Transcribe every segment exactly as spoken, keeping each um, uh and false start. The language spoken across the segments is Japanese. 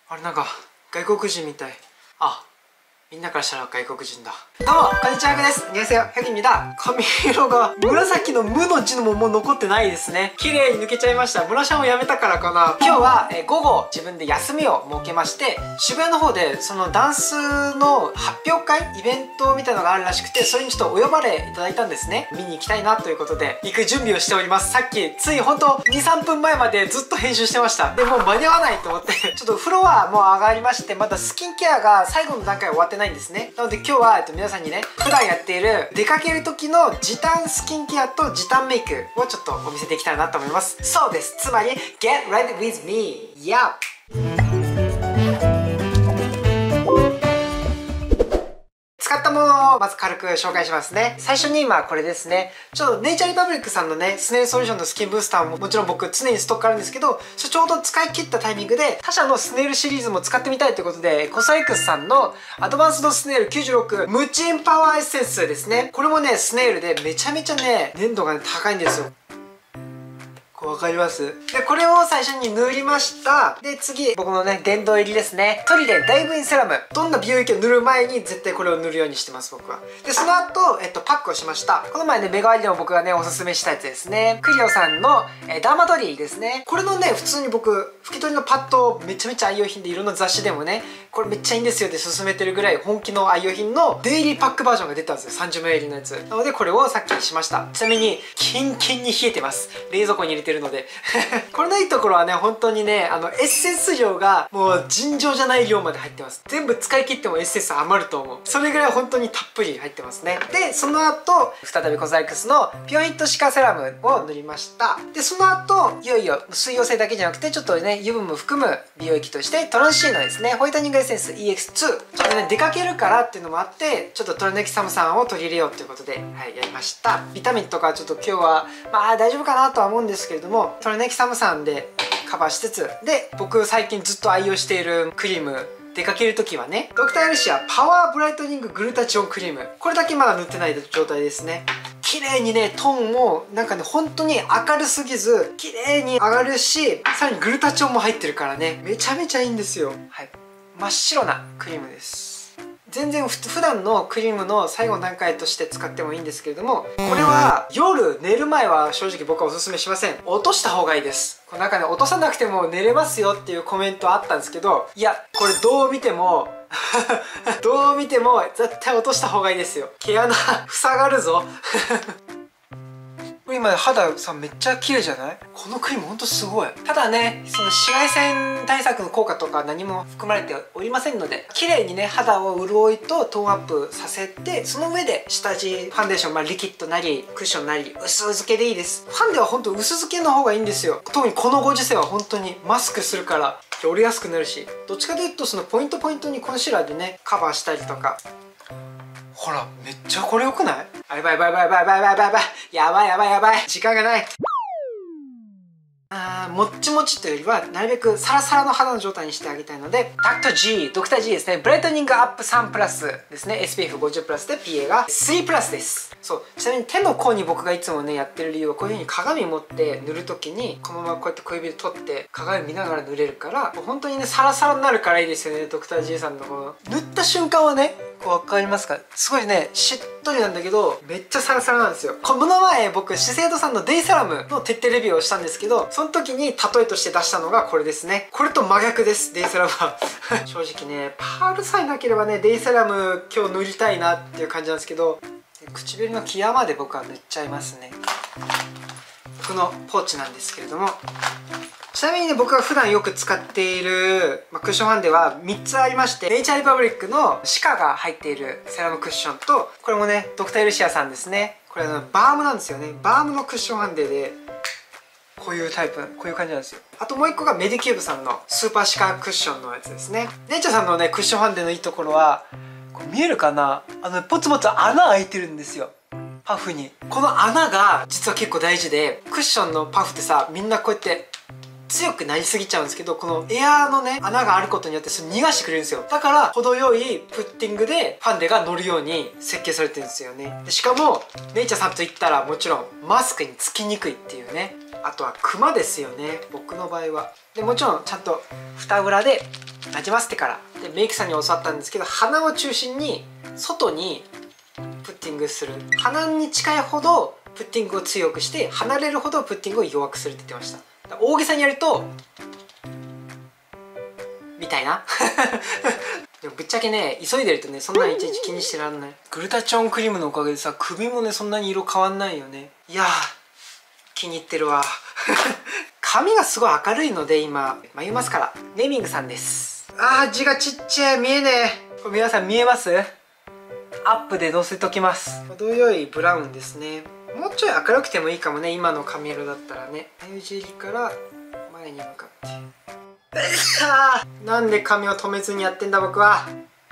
あれなんか外国人みたい。あ、みんなからしたら外国人だ。どうもこんにちは、ハクです。안녕하세요、ハク입니다。髪色が紫の無の字のももう残ってないですね。綺麗に抜けちゃいました。ブラシャンをやめたからかな。今日はえ午後自分で休みを設けまして、渋谷の方でそのダンスの発表会イベントみたいのがあるらしくて、それにちょっとお呼ばれいただいたんですね。見に行きたいなということで行く準備をしております。さっきついほんとにさんぷんまえまでずっと編集してました。でもう間に合わないと思ってちょっと風呂はもう上がりまして、まだスキンケアが最後の段階終わってないんですね。なので今日は、えっと、皆さんにね普段やっている出かける時の時短スキンケアと時短メイクをちょっとお見せできたらなと思います。そうです、つまり Get ready with me! Yeah! 使ったものをまず軽く紹介しますね。最初に今これですね。ちょっとネイチャーリパブリックさんのねスネールソリューションのスキンブースターももちろん僕常にストックあるんですけど、それちょうど使い切ったタイミングで他社のスネールシリーズも使ってみたいということで、コスエクスさんのアドバンスドスネールきゅうじゅうろくムチンパワーエッセンスですね。これもねスネールでめちゃめちゃね粘度が、ね、高いんですよ。わかります？で、これを最初に塗りました。で、次、僕のね、殿堂入りですね。トリレンダイブインセラム。どんな美容液を塗る前に絶対これを塗るようにしてます、僕は。で、その後、えっと、パックをしました。この前ね、メガ割でも僕がね、おすすめしたやつですね。クリオさんの、えー、ダーマトリーですね。これのね、普通に僕、拭き取りのパッドめちゃめちゃ愛用品で、いろんな雑誌でもね、これめっちゃいいんですよって勧めてるぐらい本気の愛用品のデイリーパックバージョンが出たんですよ。さんじゅうミリのやつ。なので、これをさっきしました。ちなみに、キンキンに冷えてます。冷蔵庫に入れてるので。これのいいところはね、本当にね、あの、エッセンス量がもう尋常じゃない量まで入ってます。全部使い切ってもエッセンス余ると思う。それぐらい本当にたっぷり入ってますね。で、その後、再びコザイクスのピュアヒットシカセラムを塗りました。で、その後、いよいよ水溶性だけじゃなくて、ちょっとね、油分も含む美容液として、トランシーノですね、ホワイトニングエッセンス イーエックスツー。ちょっとね、出かけるからっていうのもあって、ちょっとトラネキサムさんを取り入れようということで、はい、やりました。ビタミンとかちょっと今日は、まあ大丈夫かなとは思うんですけれども、トラネキサムさんでカバーしつつ、で僕最近ずっと愛用しているクリーム、出かける時はね、ドクターエルシアパワーブライトニンググルタチオンクリーム、これだけまだ塗ってない状態ですね。綺麗にねトーンもなんかね本当に明るすぎず綺麗に上がるし、さらにグルタチオンも入ってるからね、めちゃめちゃいいんですよ。はい、真っ白なクリームです。全然普段のクリームの最後の段階として使ってもいいんですけれども、これは夜寝る前は正直僕はおすすめしません。落とした方がいいです。この中で落とさなくても寝れますよっていうコメントあったんですけど、いやこれどう見てもどう見ても絶対落とした方がいいですよ。毛穴塞がるぞ今肌さめっちゃ綺麗じゃない？このクリームほんとすごい。ただね、その紫外線対策の効果とか何も含まれておりませんので、綺麗にね肌を潤いとトーンアップさせて、その上で下地ファンデーション、まあ、リキッドなりクッションなり薄付けでいいです。ファンデはほんと薄付けの方がいいんですよ。特にこのご時世は本当にマスクするから折れやすくなるし、どっちかというとそのポイントポイントにコンシーラーでねカバーしたりとか。ほらめっちゃこれ良くない？あ、やばいやばいやばいやばいやばいやばいやばいやばいやばい、時間がない。あー、もっちもちというよりはなるべくサラサラの肌の状態にしてあげたいので、タクト G、 ドクター G ですね。ブライトニングアップさんプラスですね。 エスピーエフごじゅう プラスで ピーエー がスリープラスです。そう、ちなみに手の甲に僕がいつもねやってる理由は、こういう風に鏡持って塗る時にこのままこうやって小指で取って鏡見ながら塗れるから、本当にねサラサラになるからいいですよね。ドクター G さんのこの塗った瞬間はね、こう分かりますか？すごいねしっとりなんだけどめっちゃサラサラなんですよ。この前僕資生堂さんのデイセラムの徹底レビューをしたんですけど、その時に例えとして出したのがこれですね。これと真逆です、デイセラムは正直ねパールさえなければねデイセラム今日塗りたいなっていう感じなんですけど、唇の際まで僕は塗っちゃいますね。僕のポーチなんですけれども、ちなみにね僕が普段よく使っている、まあ、クッションファンデはみっつありまして、ネイチャーリパブリックのシカが入っているセラムクッションと、これもねドクターエルシアさんですね。これあのバームなんですよね。バームのクッションファンデでこういうタイプ、こういう感じなんですよ。あともういっこがメディキューブさんのスーパーシカクッションのやつですね。ネイチャーさんのねクッションファンデのいいところは、これ見えるかな、あのポツポツ穴開いてるんですよ、パフに。この穴が実は結構大事で、クッションのパフってさみんなこうやって強くなりすぎちゃうんですけど、このエアーのね穴があることによってそれ逃がしてくれるんですよ。だから程よいプッティングでファンデが乗るように設計されてるんですよね。でしかもネイチャーさんといったらもちろんマスクにつきにくいっていうね。あとはクマですよね、僕の場合は。でもちろんちゃんと蓋裏でなじませてからでメイクさんに教わったんですけど、鼻を中心に外にプッティングする。鼻に近いほどプッティングを強くして、離れるほどプッティングを弱くするって言ってました。大げさにやるとみたいなでもぶっちゃけね、急いでるとね、そんなにいちいち気にしてらんない。グルタチオンクリームのおかげでさ、首もねそんなに色変わんないよね。いやー気に入ってるわ髪がすごい明るいので今眉マスカラネーミングさんです。あー字がちっちゃい、見えねえ。これ皆さん見えます？アップで載せときます。程よいブラウンですね。もうちょい明るくてもいいかもね、今の髪色だったらね。眉尻から前に向かってなんで髪を止めずにやってんだ僕は。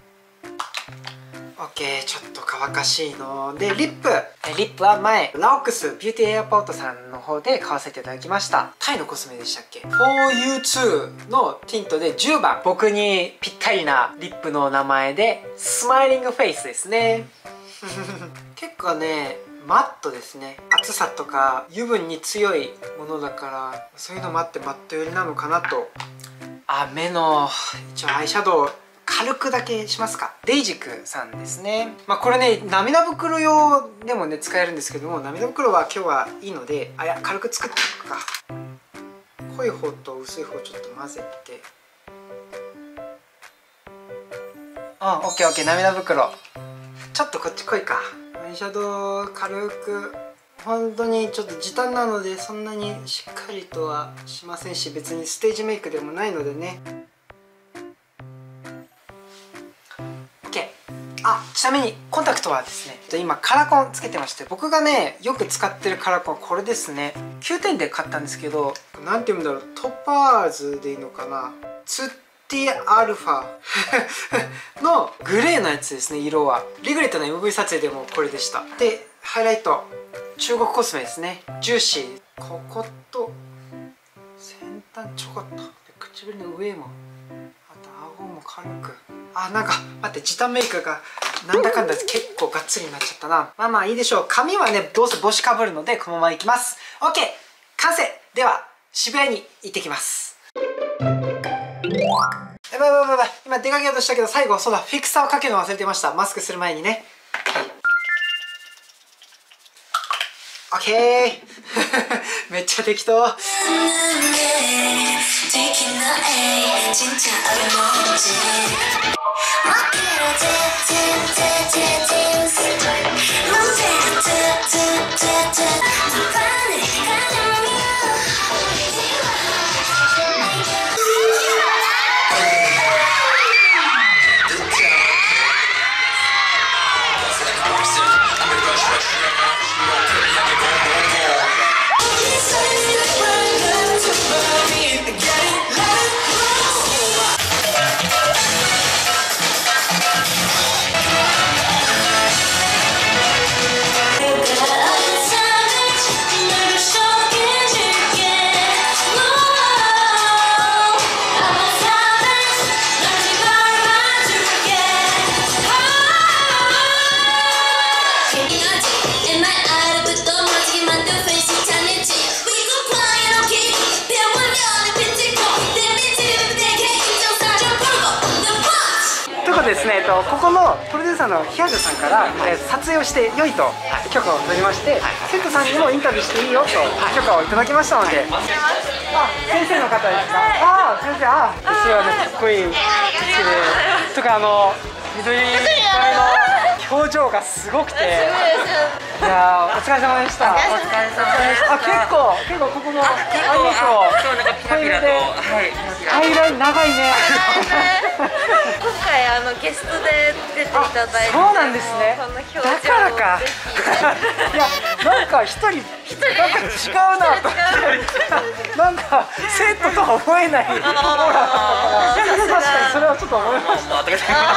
OK、 ちょっと乾かしいので、リップリップは前ラオックスビューティーエアポートさんの方で買わせていただきました。タイのコスメでしたっけ。 フォーユーツー のティントでじゅうばん、僕にぴったりなリップの名前でスマイリングフェイスですね結構ねマットですね。暑さとか油分に強いものだから、そういうのもあってマット寄りなのかなと。あ、目の一応アイシャドウ軽くだけしますか。デイジクさんですね。まあこれね涙袋用でもね使えるんですけども、涙袋は今日はいいので、あ、いや軽く作っておくか。濃い方と薄い方ちょっと混ぜて、あ、オッケーオッケー。涙袋ちょっとこっち濃いか。アイシャドウ軽く、本当にちょっと時短なのでそんなにしっかりとはしませんし、別にステージメイクでもないのでね。 OK。 あ、ちなみにコンタクトはですね、今カラコンつけてまして、僕がねよく使ってるカラコンはこれですね。きゅうてんで買ったんですけど、なんて言うんだろう、トパーズでいいのかな、ツッティアルファのグレーのやつですね。色はリグレットの エムブイ 撮影でもこれでした。でハイライト中国コスメですね。ジューシー、ここと先端ちょこっとで、唇の上も、あと顎も軽く。あ、なんか待って、時短メイクがなんだかんだ結構がっつりになっちゃったな。まあまあいいでしょう。髪はねどうせ帽子かぶるのでこのままいきます。 OK 完成。では渋谷に行ってきます。やばいやばいやばい、今出かけようとしたけど最後、そうだ、フィクサーをかけるの忘れてました。マスクする前にね。オッケーめっちゃ適当ですね、えっと、ここのプロデューサーのヒアジョさんから、えー、撮影をして良いと許可を取りまして、生徒さんにもインタビューしていいよと許可をいただきましたので、あ、先生の方ですか。ああ、先生、ああ、ですよね、かっこいい位置で、とかあの緑色の表情がすごくて、いやー、お疲れ様でした。お疲れ様でした。あ、結構結構ここのアイメイクを濃いめで、アイライン長いね。 今回あのゲストで出ていただいて、 そうなんですね。だからか。いや、なんか一人なんか違うなと。なんか生徒とは思えない。ほら、確かにそれはちょっと思いました。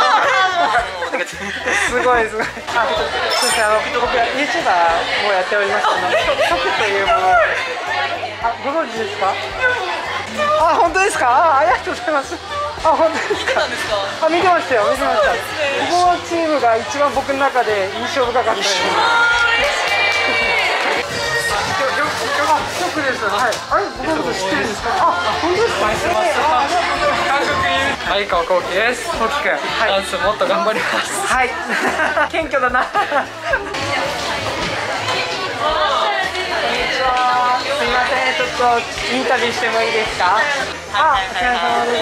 すごいすごい。あ、そうですね。あの僕は ユーチューバー もやっておりまして、曲というもの。あ、ご存知ですか。あ、本当ですか。あ、ありがとうございます。あ、本当ですか。あ、見てましたよ、見てました。ここのチームが一番僕の中で印象深かったです。あ、ショックです。はい。あれ、僕のこと知ってるんですか。あ、本当ですか。韓国相川幸喜です。幸喜くん、ダンスもっと頑張ります。 はい。謙虚だな。こんにちは。すみません、ちょっとインタビューしてもいいですか。あ、お疲れ様です。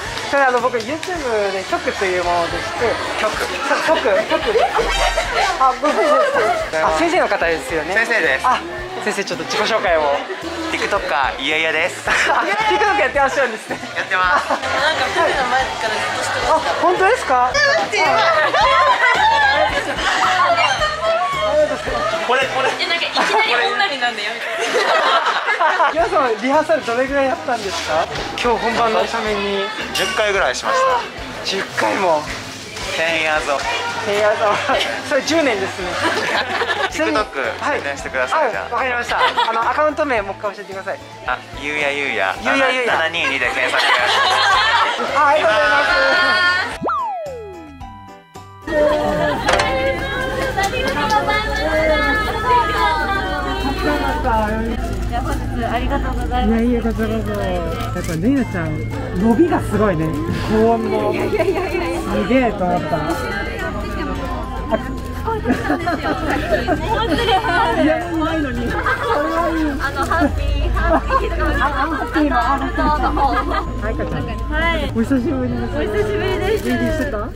それあの僕 YouTube で局というものでして、 局局局で、あ、ごめんなさい。あ、先生の方ですよね。 先生です。 あ、先生ちょっと自己紹介を。 TikToker いやいやです。 あ、TikTok やってらっしゃるんですね。 やってます。 なんかテレビの前からずっとしてました。 あ、本当ですか。 これこれ。 え、なんかいきなり女になんでやめて。 皆さんリハーサルどれぐらいやったんですか。今日本番のためにじゅっかいぐらいしました。 じゅっかいも。 てんやぞ。 てんやぞ。それじゅうねんですね。 TikTok 宣伝してください。じゃあ。 わかりました。あのアカウント名もう一回教えてください。 あ、ゆうやゆうや。 ゆうやゆうや。 ななにーにで検索。 あ、ありがとうございます。 いや、本日ありがとうございます。 いやいや、こちらこそ。やっぱレイナちゃん伸びがすごいね。高音の。いやいやいやいや。すげえと思った。いや、ないのに。 あのハッピーハッピーのハッピーのアルトの方。 はい、かちゃん。 はい。 お久しぶりです。 お久しぶりです。 元気してた？ はい。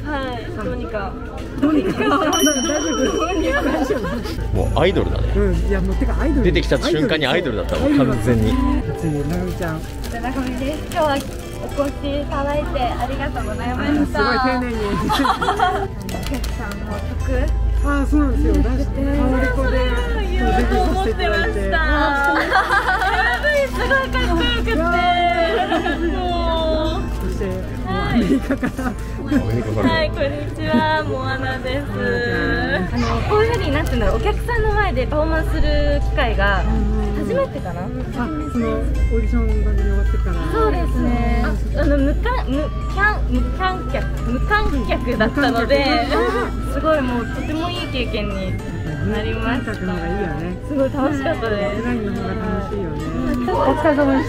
どうにか。 どうにか。大丈夫。大丈夫。 もうアイドルだね。 うん、いやもうてかアイドル。出てきた瞬間にアイドルだったもん、完全に。 次、なぐみちゃん。 なぐみです。今日はお越しいただいてありがとうございました。 すごい丁寧に。 お客さんの曲。 ああ、そうなんですよ。出して、タオレコで。 いや、思ってました。やばい、すごいかっこよくて。もう。 そして、アメリカから。 はい、こんにちは、モアナです。あの、こういうふうになってんだろう、お客さんの前でパフォーマンスする機会が初めてかな。あ、 そのオーディション番組終わってから。 そうですね。あの無観無観無観客無観客だったので、すごいもうとてもいい経験になりました。すごい楽しかったです。ラインの方が楽しいよね。お疲れ様でした。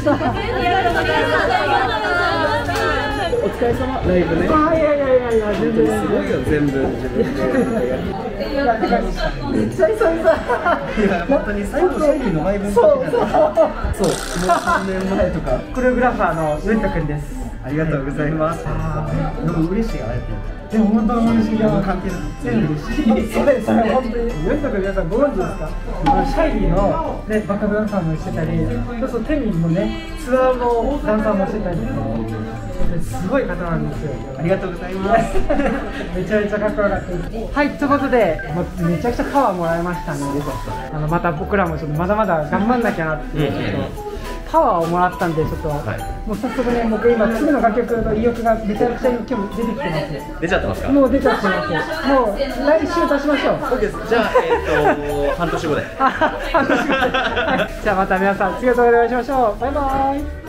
お疲れ様、ライブね。あ、いやいやいやいや、全然すごいよ、全部。いや、てか、めっちゃ久々。いや、本当に最後、最後のライブの時じゃない。そう、そう、もうさんねんまえとか。コレオグラファーのウエンタ君です。ありがとうございます。でも嬉しい、あれって。でも本当に嬉しい。関係全部嬉しい。それ、それ本当に。ウエンタ君皆さんご存知ですか？シャイリーのね、バカダンサーもしてたり、そうそうテミンもね、ツアーのダンサーもしてたり。すごい方なんですよ。ありがとうございます。めちゃめちゃかっこよかったです。はい、ということで、めちゃくちゃパワーもらいましたので、あのまた僕らもちょっとまだまだ頑張んなきゃなっていうちょっとパワーをもらったんで、ちょっと、はい、もう早速ね、僕今次の楽曲の意欲がめちゃくちゃ今日出てきてます。出ちゃってますか？もう出ちゃってます。もう来週出しましょう。そうです。じゃあえっと半年後で。半年後で。はい、じゃあまた皆さん次の動画でお会いしましょう。バイバイ。